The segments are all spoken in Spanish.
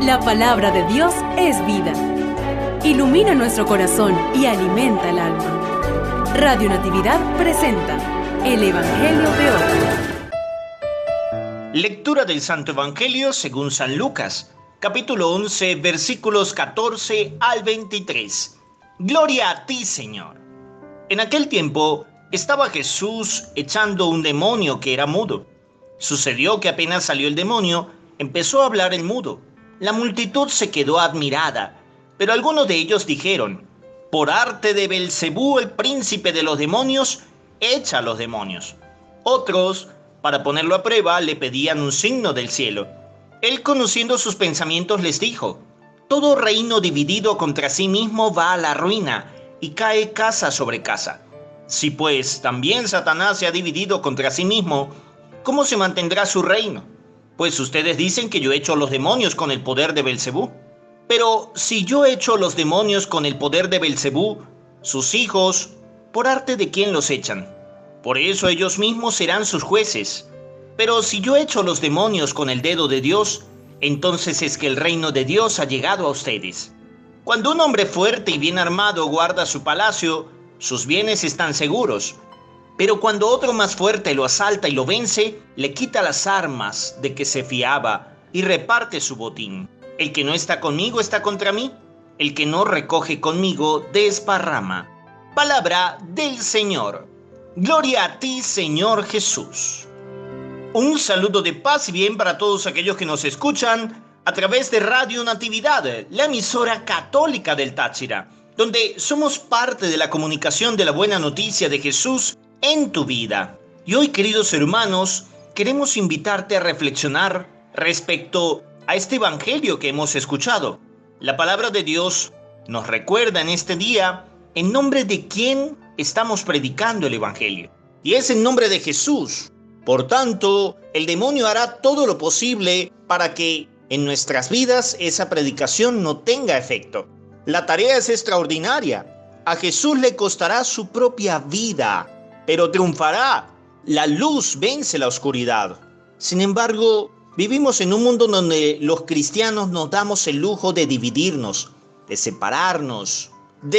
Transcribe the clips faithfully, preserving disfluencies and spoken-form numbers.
La palabra de Dios es vida. Ilumina nuestro corazón y alimenta el alma. Radio Natividad presenta el Evangelio de hoy. Lectura del Santo Evangelio según San Lucas, capítulo once, versículos catorce al veintitrés. Gloria a ti, Señor. En aquel tiempo estaba Jesús echando un demonio que era mudo. Sucedió que apenas salió el demonio, empezó a hablar el mudo. La multitud se quedó admirada, pero algunos de ellos dijeron: por arte de Belcebú, el príncipe de los demonios, echa a los demonios. Otros, para ponerlo a prueba, le pedían un signo del cielo. Él, conociendo sus pensamientos, les dijo: todo reino dividido contra sí mismo va a la ruina, y cae casa sobre casa. Si pues también Satanás se ha dividido contra sí mismo, ¿cómo se mantendrá su reino? Pues ustedes dicen que yo echo a los demonios con el poder de Belcebú. Pero si yo echo los demonios con el poder de Belcebú, sus hijos, ¿por arte de quién los echan? Por eso ellos mismos serán sus jueces. Pero si yo echo los demonios con el dedo de Dios, entonces es que el reino de Dios ha llegado a ustedes. Cuando un hombre fuerte y bien armado guarda su palacio, sus bienes están seguros. Pero cuando otro más fuerte lo asalta y lo vence, le quita las armas de que se fiaba y reparte su botín. El que no está conmigo está contra mí. El que no recoge conmigo desparrama. Palabra del Señor. Gloria a ti, Señor Jesús. Un saludo de paz y bien para todos aquellos que nos escuchan a través de Radio Natividad, la emisora católica del Táchira, donde somos parte de la comunicación de la buena noticia de Jesús en tu vida. Y hoy, queridos hermanos, queremos invitarte a reflexionar respecto a este evangelio que hemos escuchado. La palabra de Dios nos recuerda en este día en nombre de quién estamos predicando el evangelio. Y es en nombre de Jesús. Por tanto, el demonio hará todo lo posible para que en nuestras vidas esa predicación no tenga efecto. La tarea es extraordinaria. A Jesús le costará su propia vida, pero triunfará. La luz vence la oscuridad. Sin embargo, vivimos en un mundo donde los cristianos nos damos el lujo de dividirnos, de separarnos,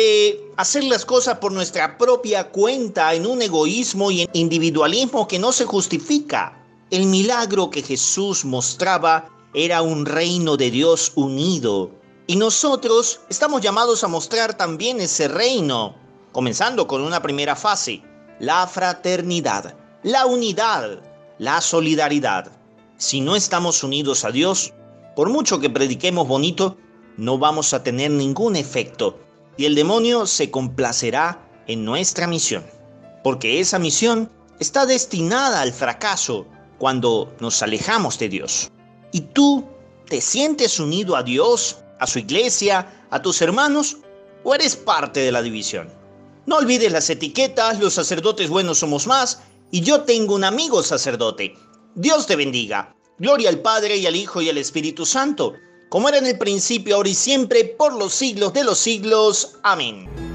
de hacer las cosas por nuestra propia cuenta en un egoísmo y en individualismo que no se justifica. El milagro que Jesús mostraba era un reino de Dios unido. Y nosotros estamos llamados a mostrar también ese reino, comenzando con una primera fase: la fraternidad, la unidad, la solidaridad. Si no estamos unidos a Dios, por mucho que prediquemos bonito, no vamos a tener ningún efecto y el demonio se complacerá en nuestra misión, porque esa misión está destinada al fracaso cuando nos alejamos de Dios. ¿Y tú te sientes unido a Dios, a su iglesia, a tus hermanos, o eres parte de la división? No olvides las etiquetas: los sacerdotes buenos somos más, y yo tengo un amigo sacerdote. Dios te bendiga. Gloria al Padre, y al Hijo, y al Espíritu Santo, como era en el principio, ahora y siempre, por los siglos de los siglos. Amén.